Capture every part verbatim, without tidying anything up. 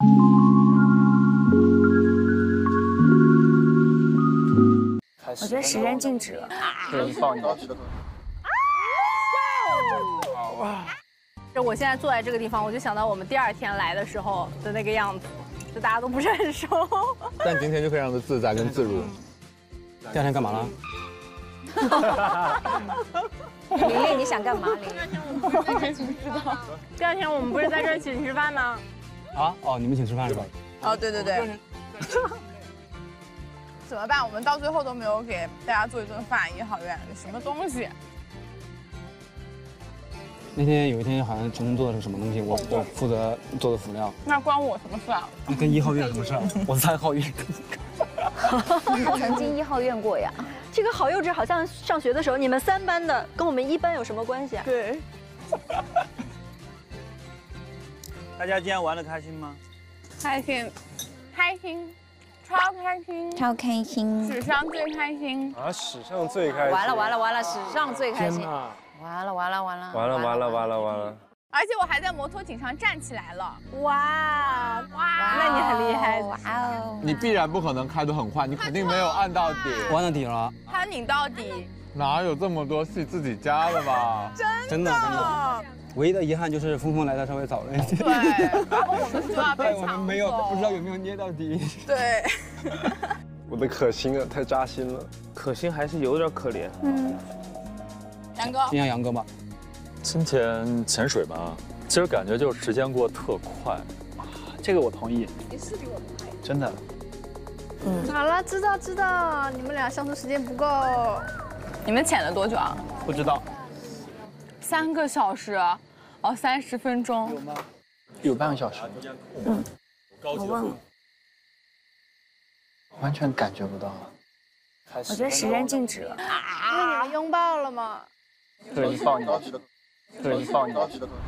我觉得时间静止了。 对，抱你。 哇！就我现在坐在这个地方，我就想到我们第二天来的时候的那个样子，就大家都不是很熟。 但今天就非常的自在跟自如。 第二天干嘛了？ 玲玲，你想干嘛？玲玲， 第二天我们不是在这儿请吃饭吗？ 啊，哦，你们请吃饭是吧？ 哦，对对对。怎么办？我们到最后都没有给大家做一顿饭，一好院什么东西？ 那天有一天好像晨晨做的是什么东西，我我负责做的辅料。 那关我什么事啊？ 那跟一号院有什么事啊？我三号院。 他曾经一号院过呀。 这个好幼稚，好像上学的时候你们三班的跟我们一班有什么关系啊？ 对。 大家今天玩的开心吗？ 开心，开心。超开心， 超开心， 史上最开心啊！史上最开心， 完了完了完了，史上最开心， 天哪！ 完了完了完了， 完了完了完了完了！ 而且我还在摩托艇上站起来了， 哇哇！那你很厉害， 哇哦！ 你必然不可能开得很快，你肯定没有按到底， 我按到底了， 他拧到底， 哪有这么多戏自己加的吧？ 真的真的真的。唯一的遗憾就是峰峰来的稍微早了一点。 对，然后我们就要被我们没有，不知道有没有捏到底。 对。 我的可心啊，太扎心了。 可心还是有点可怜。嗯。 杨哥。 先让杨哥吧。 今天潜水吧，其实感觉就是时间过得特快。 这个我同意。 你是比我快。 真的。 嗯。好了，知道知道，你们俩相处时间不够。 你们潜了多久啊？ 不知道。 三个小时，哦，三十分钟。 有吗？有半个小时。 嗯， 我忘了，完全感觉不到。 我觉得时间静止了。 因为你们拥抱了吗？ 对，抱你。对，抱你。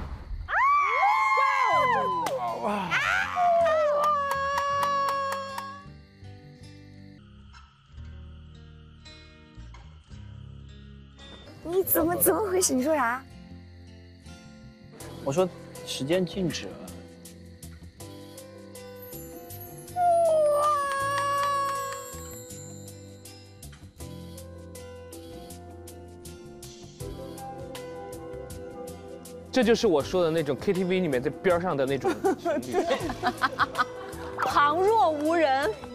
哇！ 你怎么怎么回事？你说啥？ 我说时间静止了。这就是我说的那种 K T V 里面在边上的那种情侣。 旁若无人。